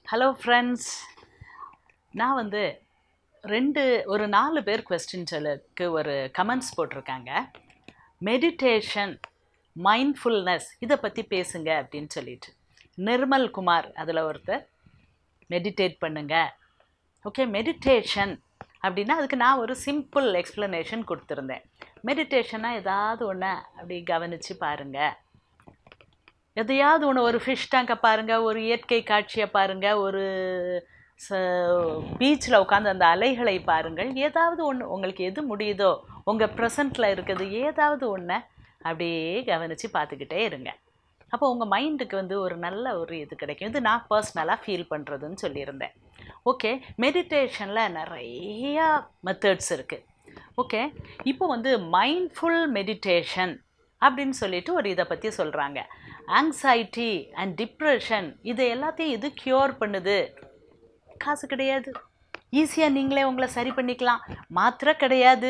Hello friends. நான் வந்து ஒரு 4 பேர் கொஸ்டின்ஸுக்கு ஒரு கமெண்ட்ஸ் போட்டிருக்காங்க. மெடிடேஷன், மைண்ட்ஃபுல்னஸ் இதை பற்றி பேசுங்க அப்படின்னு சொல்லிட்டு. நிர்மல் குமார் அதில் ஒருத்தர் மெடிடேட் பண்ணுங்க. ஓகே, மெடிடேஷன் அப்படின்னா அதுக்கு நான் ஒரு சிம்பிள் எக்ஸ்ப்ளனேஷன் கொடுத்துருந்தேன். மெடிடேஷனாக ஏதாவது ஒன்று அப்படி கவனித்து பாருங்கள். எதையாவது ஒன்று, ஒரு ஃபிஷ் டேங்கை பாருங்கள், ஒரு இயற்கை காட்சியை பாருங்கள், ஒரு பீச்சில் உட்காந்து அந்த அலைகளை பாருங்கள். ஏதாவது ஒன்று உங்களுக்கு எது முடியுதோ, உங்கள் ப்ரெசண்ட்டில் இருக்கிறது ஏதாவது ஒன்று அப்படியே கவனித்து பார்த்துக்கிட்டே இருங்க. அப்போ உங்கள் மைண்டுக்கு ஒரு நல்ல இது கிடைக்கும். இது நான் பர்சனலாக ஃபீல் பண்ணுறதுன்னு சொல்லியிருந்தேன். ஓகே, மெடிடேஷனில் நிறையா மெத்தட்ஸ் இருக்குது. ஓகே, இப்போ மைண்ட்ஃபுல் மெடிடேஷன் அப்படின்னு சொல்லிட்டு ஒரு இதை பற்றி சொல்கிறாங்க. ஆங்ஸைட்டி அண்ட் டிப்ரெஷன் இது எல்லாத்தையும் இது க்யூர் பண்ணுது. காசு கிடையாது, ஈஸியாக நீங்களே உங்களை சரி பண்ணிக்கலாம். மாத்திரை கிடையாது,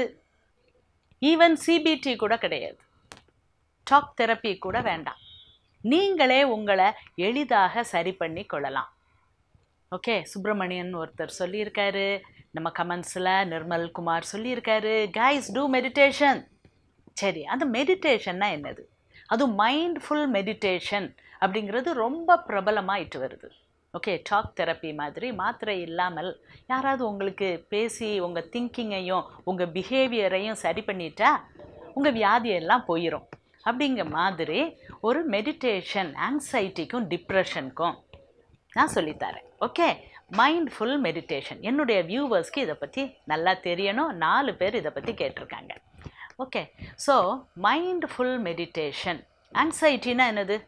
ஈவன் சிபிடி கூட கிடையாது, டாக் தெரப்பி கூட வேண்டாம். நீங்களே உங்களை எளிதாக சரி பண்ணி கொள்ளலாம். ஓகே, சுப்பிரமணியன் ஒருத்தர் சொல்லியிருக்காரு, நம்ம கமெண்ட்ஸில் நிர்மல் குமார் சொல்லியிருக்காரு, கைஸ் டூ மெடிடேஷன். சரி, அந்த மெடிடேஷன்னா என்னது? அதுவும் மைண்ட்ஃபுல் மெடிடேஷன் அப்படிங்கிறது ரொம்ப பிரபலமாயிட்டு வருது. ஓகே, டாக் தெரப்பி மாதிரி மாத்திரை இல்லாமல் யாராவது உங்களுக்கு பேசி உங்கள் திங்கிங்கையும் உங்கள் பிஹேவியரையும் சரி பண்ணிட்டா உங்கள் வியாதியெல்லாம் போயிடும். அப்படிங்கிற மாதிரி ஒரு மெடிடேஷன் ஆங்ஸைட்டிக்கும் டிப்ரெஷனுக்கும் நான் சொல்லித்தரேன். Okay, mindful meditation. என்னுடைய வியூவர்ஸ்க்கு இதை பற்றி நல்லா தெரியணும். 4 பேர் இதை பற்றி கேட்டிருக்காங்க. Okay, so mindful meditation. ஆங்ஸைட்டினா என்னது?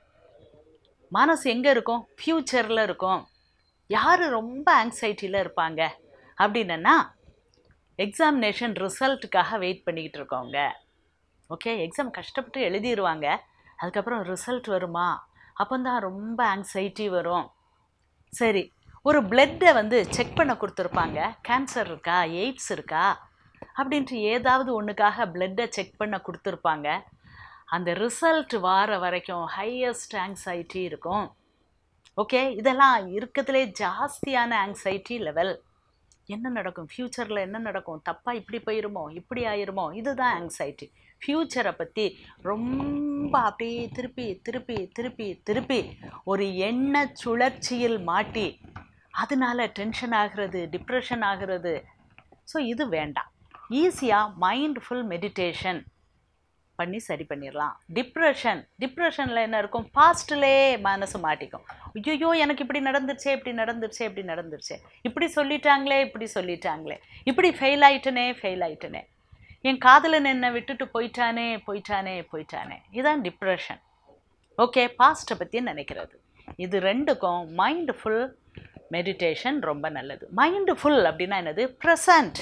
மனசு எங்கே இருக்கும்? ஃப்யூச்சரில் இருக்கும். யார் ரொம்ப ஆங்ஸைட்டியில் இருப்பாங்க அப்படின்னா, எக்ஸாமினேஷன் ரிசல்ட்டுக்காக வெயிட் பண்ணிக்கிட்டு இருக்கோங்க. ஓகே, எக்ஸாம் கஷ்டப்பட்டு எழுதிடுவாங்க, அதுக்கப்புறம் ரிசல்ட் வருமா, அப்போ தான் ரொம்ப ஆங்ஸைட்டி வரும். சரி, ஒரு பிளட்டை செக் பண்ண கொடுத்துருப்பாங்க. கேன்சர் இருக்கா, எய்ட்ஸ் இருக்கா அப்படின்ட்டு ஏதாவது ஒன்றுக்காக பிளட்டை செக் பண்ண கொடுத்துருப்பாங்க. அந்த ரிசல்ட் வார வரைக்கும் ஹையஸ்ட் ஆங்ஸைட்டி இருக்கும். ஓகே, இதெல்லாம் இருக்கிறதுலே ஜாஸ்தியான ஆங்ஸைட்டி லெவல். என்ன நடக்கும் ஃப்யூச்சரில், என்ன நடக்கும், தப்பாக இப்படி போயிருமோ, இப்படி ஆயிருமோ, இதுதான் ஆங்ஸைட்டி. ஃப்யூச்சரை பற்றி ரொம்ப அப்படியே திருப்பி திருப்பி திருப்பி திருப்பி ஒரு எண்ண சுழற்சியில் மாட்டி அதனால டென்ஷன் ஆகிறது, டிப்ரெஷன் ஆகிறது. ஸோ இது வேண்டாம். ஈஸியாக மைண்ட்ஃபுல் மெடிடேஷன் பண்ணி சரி பண்ணிடலாம். டிப்ரெஷனில் என்ன இருக்கும்? பாஸ்ட்லே மனசு மாட்டிக்கும். ஐயோ, எனக்கு இப்படி நடந்துருச்சே, இப்படி நடந்துருச்சே, இப்படி நடந்துருச்சே, இப்படி சொல்லிட்டாங்களே, இப்படி சொல்லிட்டாங்களே, இப்படி ஃபெயில் ஆயிட்டனே, என் காதலன் என்னை விட்டுட்டு போயிட்டானே போயிட்டானே போயிட்டானே. இதுதான் டிப்ரெஷன். ஓகே, பாஸ்ட்டை பற்றி நினைக்கிறது. இது ரெண்டுக்கும் மைண்ட்ஃபுல் மெடிடேஷன் ரொம்ப நல்லது. மைண்ட்ஃபுல் அப்படின்னா என்னது? ப்ரெசண்ட்.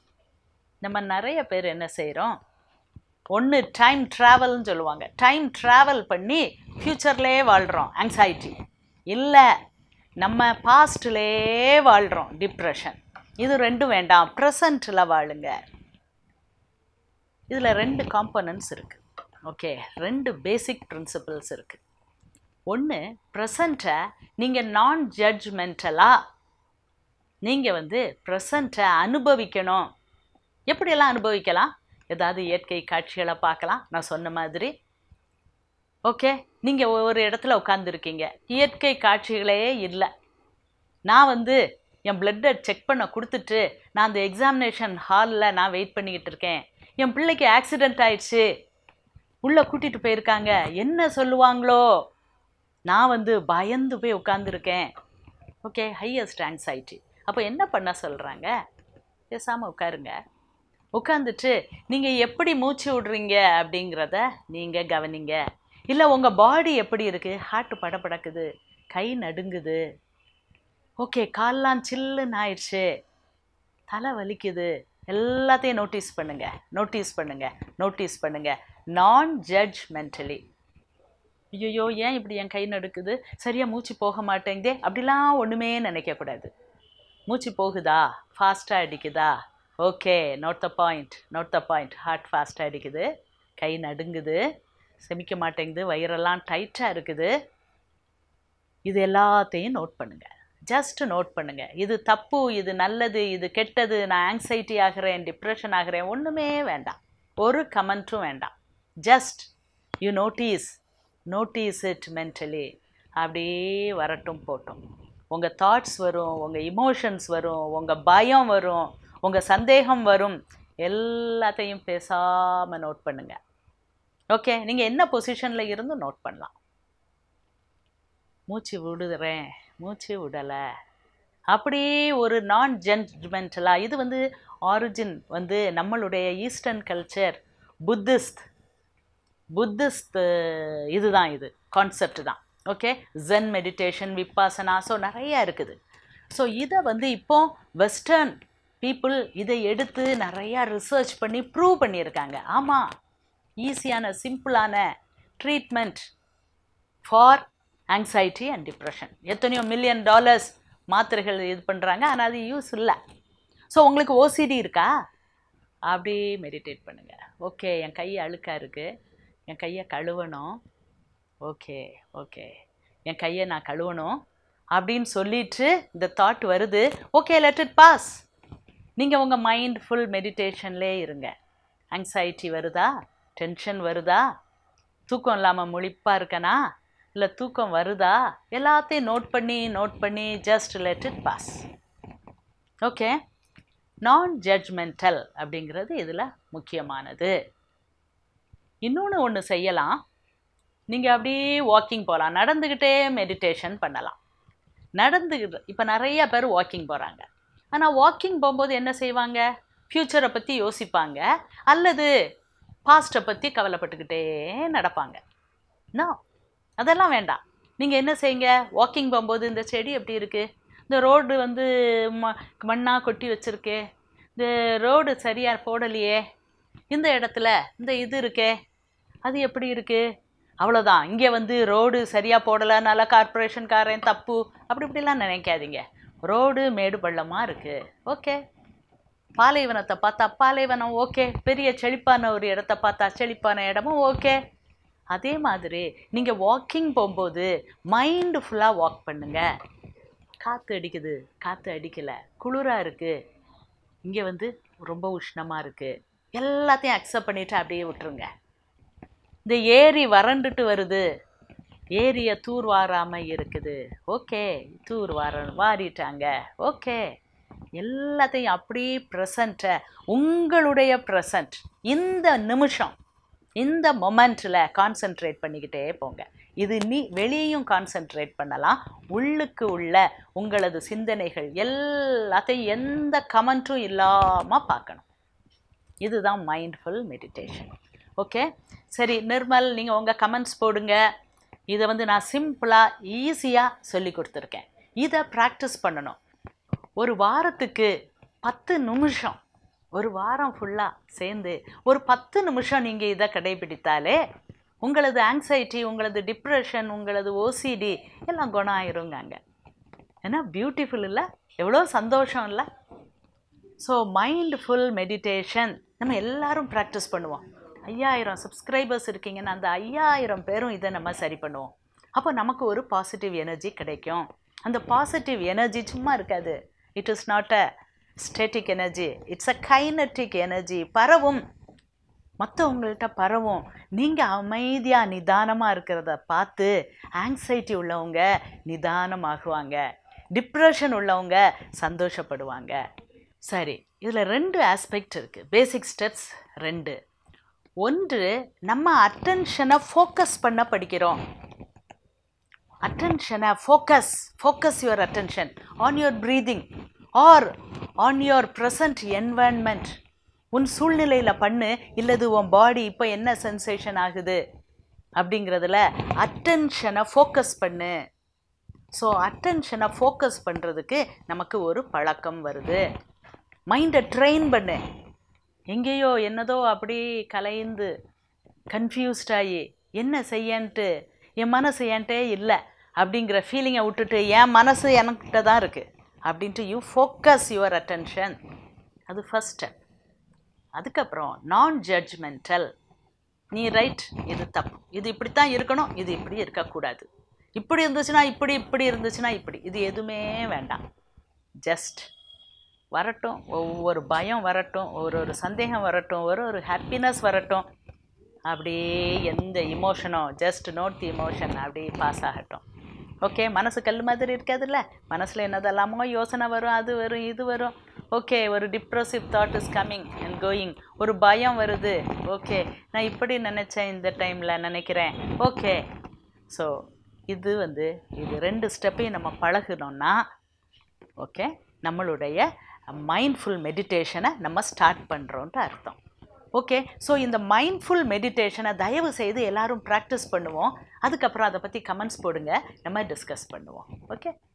நம்ம நிறைய பேர் என்ன செய்கிறோம்? ஒன்று டைம் ட்ராவல்னு சொல்லுவாங்க. டைம் ட்ராவல் பண்ணி ஃப்யூச்சர்லேயே வாழ்கிறோம், ஆங்ஸைட்டி. இல்லை, நம்ம பாஸ்ட்லேயே வாழ்கிறோம், டிப்ரெஷன். இது ரெண்டும் வேண்டாம், ப்ரெசண்ட்டில் வாழுங்க. இதில் 2 காம்பனன்ட்ஸ் இருக்குது. ஓகே, 2 பேசிக் பிரின்சிபிள்ஸ் இருக்குது. ஒன்று, ப்ரெசண்ட்டை நீங்கள் நான் ஜட்ஜ்மெண்டலாக நீங்கள் ப்ரெசண்ட்டை அனுபவிக்கணும். எப்படியெல்லாம் அனுபவிக்கலாம்? ஏதாவது இயற்கை காட்சிகளை பார்க்கலாம், நான் சொன்ன மாதிரி. ஓகே, நீங்கள் ஒரு இடத்துல உட்காந்துருக்கீங்க, இயற்கை காட்சிகளே இல்லை. நான் என் பிளட்டை செக் பண்ண கொடுத்துட்டு நான் அந்த எக்ஸாமினேஷன் ஹாலில் நான் வெயிட் பண்ணிக்கிட்டு இருக்கேன். என் பிள்ளைக்கு ஆக்சிடெண்ட் ஆயிடுச்சு, உள்ளே கூட்டிகிட்டு போயிருக்காங்க, என்ன சொல்லுவாங்களோ, நான் பயந்து போய் உட்காந்துருக்கேன். Okay, highest anxiety. அப்போ என்ன பண்ண சொல்கிறாங்க? பேசாமல் உட்காருங்க. உட்காந்துட்டு நீங்கள் எப்படி மூச்சு விடுறீங்க அப்படிங்கிறத நீங்கள் கவனிங்க. இல்லை, உங்கள் பாடி எப்படி இருக்குது? ஹார்ட் படபடக்குது, கை நடுங்குது, ஓகே, கால்லாம் சில்லுன்னு ஆயிடுச்சு, தலை வலிக்குது, எல்லாத்தையும் நோட்டீஸ் பண்ணுங்கள் நான் ஜட்ஜ்மெண்டலி. ஐயோ, ஏன் இப்படி என் கை நடுக்குது, சரியாக மூச்சு போக மாட்டேங்குதே, அப்படிலாம் ஒன்றுமே நினைக்கக்கூடாது. மூச்சு போகுதா, ஃபாஸ்ட்டாக அடிக்குதா, okay, note the point. Heart ஃபாஸ்ட்டாக அடிக்குது, கை நடுங்குது, செமிக்க மாட்டேங்குது, வயிறெல்லாம் டைட்டாக இருக்குது. இது எல்லாத்தையும் நோட் பண்ணுங்கள். ஜஸ்ட் நோட் பண்ணுங்கள். இது தப்பு, இது நல்லது, இது கெட்டது, நான் ஆங்ஸைட்டி ஆகிறேன், டிப்ரெஷன் ஆகிறேன், ஒன்றுமே வேண்டாம். ஒரு கமெண்ட்டும் வேண்டாம். Just you notice it mentally. அப்படியே வரட்டும் போட்டும். உங்கள் தாட்ஸ் வரும், உங்கள் இமோஷன்ஸ் வரும், உங்கள் பயம் வரும், உங்கள் சந்தேகம் வரும், எல்லாத்தையும் பேசாமல் நோட் பண்ணுங்கள். ஓகே, நீங்கள் என்ன பொசிஷனில் இருந்து நோட் பண்ணலாம். மூச்சு விடுறேன், மூச்சு விடலை, அப்படியே ஒரு நான் ஜட்ஜ்மெண்டலாக. இது வந்து ஆரிஜின் வந்து நம்மளுடைய ஈஸ்டர்ன் கல்ச்சர், புத்திஸ்ட் இதுதான், இது கான்செப்ட் தான். Okay, Zen meditation, Vipassana, so நிறையா இருக்குது. ஸோ இதை வந்து இப்போ வெஸ்டர்ன் பீப்புள் இதை எடுத்து நிறையா ரிசர்ச் பண்ணி ப்ரூவ் பண்ணியிருக்காங்க. ஆமாம், ஈஸியான சிம்பிளான treatment for anxiety and depression. எத்தனையோ $1,000,000 மாத்திரைகள் இது பண்ணுறாங்க, ஆனால் அது யூஸ் இல்லை. ஸோ உங்களுக்கு ஓசிடி இருக்கா? அப்படி மெடிடேட் பண்ணுங்கள். ஓகே, என் கை அழுக்காக இருக்குது, என் கையை கழுவணும். ஓகே, என் கையை நான் கழுவணும் அப்படின்னு சொல்லிட்டு இந்த தாட் வருது. Okay, let it pass. நீங்கள் உங்கள் மைண்ட்ஃபுல் மெடிடேஷன்லேயே இருங்க. ஆங்ஸைட்டி வருதா, டென்ஷன் வருதா, தூக்கம் இல்லாமல் முழிப்பாக இருக்கனா, இல்லை தூக்கம் வருதா, எல்லாத்தையும் நோட் பண்ணி just let it pass. Okay, நான் ஜட்ஜ்மெண்டல் அப்படிங்கிறது இதில் முக்கியமானது. இன்னொன்று ஒன்று செய்யலாம். நீங்கள் அப்படியே வாக்கிங் போகலாம், நடந்துக்கிட்டே மெடிடேஷன் பண்ணலாம். இப்போ நிறைய பேர் வாக்கிங் போகிறாங்க. ஆனால் வாக்கிங் போகும்போது என்ன செய்வாங்க? ஃப்யூச்சரை பற்றி யோசிப்பாங்க, அல்லது பாஸ்ட்டை பற்றி கவலைப்பட்டுக்கிட்டே நடப்பாங்க. அதெல்லாம் வேண்டாம். நீங்கள் என்ன செய்யுங்க, வாக்கிங் போகும்போது இந்த செடி எப்படி இருக்குது, இந்த ரோடு வந்து மண்ணாக கொட்டி வச்சுருக்கே, இந்த ரோடு சரியாக போடலையே, இந்த இடத்துல இந்த இது இருக்கே, அது எப்படி இருக்குது, அவ்வளோதான். இங்கே வந்து ரோடு சரியாக போடலைனால கார்ப்பரேஷன்காரன் தப்பு, அப்படி இப்படிலாம் நினைக்காதீங்க. ரோடு மேடு பள்ளமாக இருக்குது, ஓகே. பாலைவனத்தை பார்த்தா பாலைவனம், ஓகே. பெரிய செழிப்பான ஒரு இடத்த பார்த்தா செழிப்பான இடமும் ஓகே. அதே மாதிரி நீங்கள் வாக்கிங் போகும்போது மைண்டு ஃபுல்லாக வாக் பண்ணுங்கள். காற்று அடிக்குது, காற்று அடிக்கலை, குளிராக இருக்குது, இங்கே வந்து ரொம்ப உஷ்ணமாக இருக்குது, எல்லாத்தையும் அக்செப்ட் பண்ணிவிட்டு அப்படியே விட்டுருங்க. இந்த ஏரி வறண்டுட்டு வருது, ஏரியை தூர் வாராமல் இருக்குது, ஓகே, தூர் வாரிட்டாங்க, ஓகே. எல்லாத்தையும் அப்படியே ப்ரெசண்ட்டை, உங்களுடைய ப்ரெசண்ட், இந்த நிமிஷம், இந்த மொமெண்ட்டில் கான்சென்ட்ரேட் பண்ணிக்கிட்டே போங்க. இது வெளியையும் கான்சென்ட்ரேட் பண்ணலாம், உள்ளுக்கு உள்ள உங்களது சிந்தனைகள் எல்லாத்தையும் எந்த கமெண்ட்டும் இல்லாமல் பார்க்கணும். இதுதான் மைண்ட்ஃபுல் மெடிடேஷன். ஓகே, சரி நிர்மல், நீங்கள் உங்கள் கமெண்ட்ஸ் போடுங்க. இதை வந்து நான் சிம்பிளாக ஈஸியாக சொல்லி கொடுத்துருக்கேன். இதை ப்ராக்டிஸ் பண்ணணும். ஒரு வாரத்துக்கு 10 நிமிஷம், ஒரு வாரம் ஃபுல்லாக சேர்ந்து ஒரு 10 நிமிஷம் நீங்கள் இதை கடைபிடித்தாலே உங்களது ஆங்ஸைட்டி, உங்களது டிப்ரெஷன், உங்களது ஓசிடி எல்லாம் குணம் ஆயிருங்க. ஏன்னா பியூட்டிஃபுல் இல்லை, எவ்வளோ சந்தோஷம் இல்லை. ஸோ மைண்ட்ஃபுல் மெடிடேஷன் நம்ம எல்லாரும் ப்ராக்டிஸ் பண்ணுவோம். 5000 சப்ஸ்கிரைபர்ஸ் இருக்கீங்கன்னா அந்த 5000 பேரும் இதை நம்ம சரி பண்ணுவோம். அப்போ நமக்கு ஒரு பாசிட்டிவ் எனர்ஜி கிடைக்கும். அந்த பாசிட்டிவ் எனர்ஜி சும்மா இருக்காது. It is not a static energy, it's a kinetic energy. பரவும், மற்றவங்கள்ட்ட பரவும். நீங்கள் அமைதியாக நிதானமாக இருக்கிறத பார்த்து ஆங்ஸைட்டி உள்ளவங்க நிதானமாகுவாங்க, டிப்ரெஷன் உள்ளவங்க சந்தோஷப்படுவாங்க. சரி, இதில் 2 ஆஸ்பெக்ட் இருக்குது, பேசிக் ஸ்டெப்ஸ் 2. ஒன்று, நம்ம அட்டென்ஷனை ஃபோக்கஸ் பண்ண படிக்கிறோம். அட்டென்ஷனை focus your attention on your breathing or on your present environment. உன் சூழ்நிலையில் பண்ணு, இல்லது உன் பாடி இப்போ என்ன சென்சேஷன் ஆகுது அப்படிங்கிறதுல அட்டென்ஷனை ஃபோக்கஸ் பண்ணு. ஸோ அட்டென்ஷனை ஃபோக்கஸ் பண்ணுறதுக்கு நமக்கு ஒரு பழக்கம் வருது. மைண்டை ட்ரெயின் பண்ணு. எங்கேயோ என்னதோ அப்படி கலைந்து கன்ஃபியூஸ்டாகி என்ன செய்யன்ட்டு என் மனசு என்கிட்டே இல்லை அப்படிங்கிற ஃபீலிங்கை விட்டுட்டு என் மனசு என்கிட்ட தான் இருக்குது அப்படின்ட்டு யூ ஃபோக்கஸ் யுவர் அட்டென்ஷன். அது ஃபர்ஸ்ட் ஸ்டெப். அதுக்கப்புறம் நான் ஜட்ஜ்மெண்டல். நீ ரைட், இது தப்பு, இது இப்படித்தான் இருக்கணும், இது இப்படி இருக்கக்கூடாது, இப்படி இருந்துச்சுன்னா இப்படி இருந்துச்சுன்னா இப்படி, இது எதுவுமே வேண்டாம். ஜஸ்ட் வரட்டும், ஒவ்வொரு பயம் வரட்டும், ஒரு சந்தேகம் வரட்டும், ஒரு ஹாப்பினஸ் வரட்டும், அப்படியே எந்த இமோஷனும் ஜஸ்ட் நோட் தி இமோஷன் அப்படியே பாஸ் ஆகட்டும். ஓகே, மனசு கல் மாதிரி இருக்காதுல்ல, மனசில் என்னதெல்லாமோ யோசனை வரும், அது வரும் இது வரும். ஓகே, ஒரு depressive thought is coming and going, ஒரு பயம் வருது. ஓகே, நான் இப்படி நினச்சேன், இந்த டைமில் நினைக்கிறேன். ஓகே, ஸோ இது 2 ஸ்டெப்பையும் நம்ம பழகினோன்னா ஓகே, நம்மளுடைய மைண்ட்ஃபுல் மெடிடேஷனை நம்ம ஸ்டார்ட் பண்ணுறோன்ட்டு அர்த்தம். ஓகே, ஸோ இந்த மைண்ட்ஃபுல் மெடிடேஷனை தயவு செய்து எல்லோரும் ப்ராக்டிஸ் பண்ணுவோம். அதுக்கப்புறம் அதை பற்றி கமெண்ட்ஸ் போடுங்க, நம்ம டிஸ்கஸ் பண்ணுவோம். ஓகே.